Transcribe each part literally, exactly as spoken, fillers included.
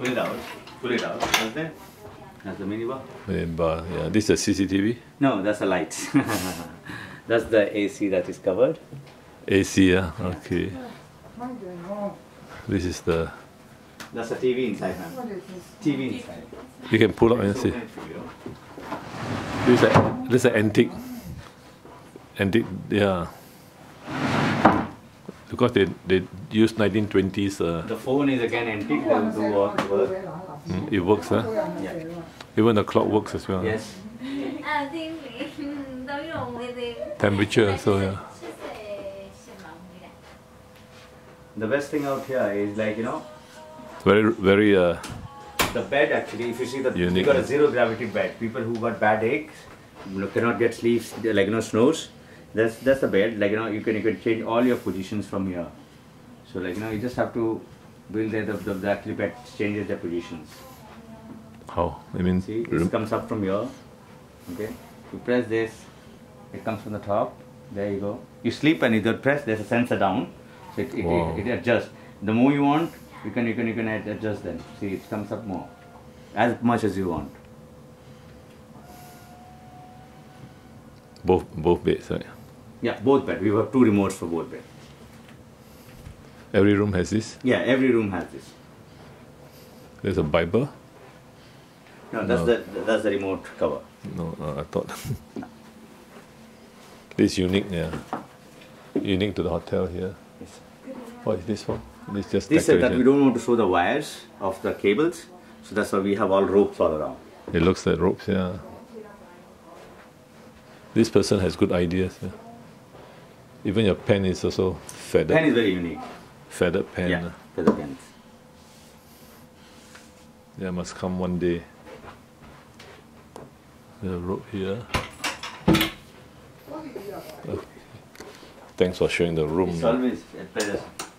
pull it out, pull it out. What's that? That's the mini bar. Mini bar, yeah. This is a C C T V? No, that's a light. That's the A C that is covered. A C, yeah, okay. This is the... That's a T V inside, man. T V inside. You can pull up and see. This is a, this is an antique. Antique, yeah. Because they, they use nineteen twenties. Uh, the phone is again antique, they will do all the work. Mm, it works, huh? Yeah. Even the clock works as well. Yes. Temperature, so yeah. The best thing out here is like, you know, Very, very, uh, the bed actually, if you see the, unique. we got a zero gravity bed. People who got bad aches, you know, cannot get sleeps, like, you know, snores. That's, that's the bed, like, you know, you can, you can change all your positions from here. So, like, you know, you just have to build the, the, the actually bed changes their positions. how? I mean, See, this comes up from here, okay? You press this, it comes from the top, there you go. You sleep and you don't press, there's a sensor down, so it, it, Wow. it, it adjusts. The more you want, you can, you can, you can adjust then. See, it comes up more, as much as you want. both, both beds, right? Yeah, both bed. We have two remotes for both bed. Every room has this? Yeah, every room has this. There's a Bible? No, that's No. the that's the remote cover. No, uh, I thought. This is unique, yeah. Unique to the hotel here. Yes. What is this for? This is just This said that decoration. we don't want to show the wires of the cables, so that's why we have all ropes all around. It looks like ropes, yeah. This person has good ideas. Yeah. Even your pen is also feathered. Pen is very unique. Feathered pen. Yeah, uh, for the pens. Yeah, must come one day. The rope here. Oh, thanks for showing the room. It's always a pleasure.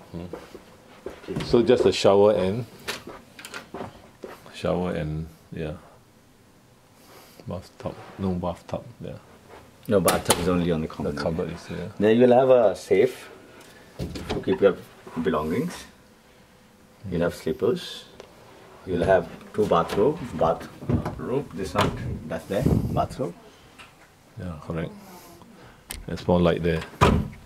So just a shower and shower and yeah. Bathtub. No bathtub, yeah. No, bathtub is only on the The common. cupboard is here. Then you'll have a safe to keep your belongings. You'll have slippers. You'll have two bathrobe, bath robe. This one, that's there, bathrobe. Yeah, correct. There's more light there.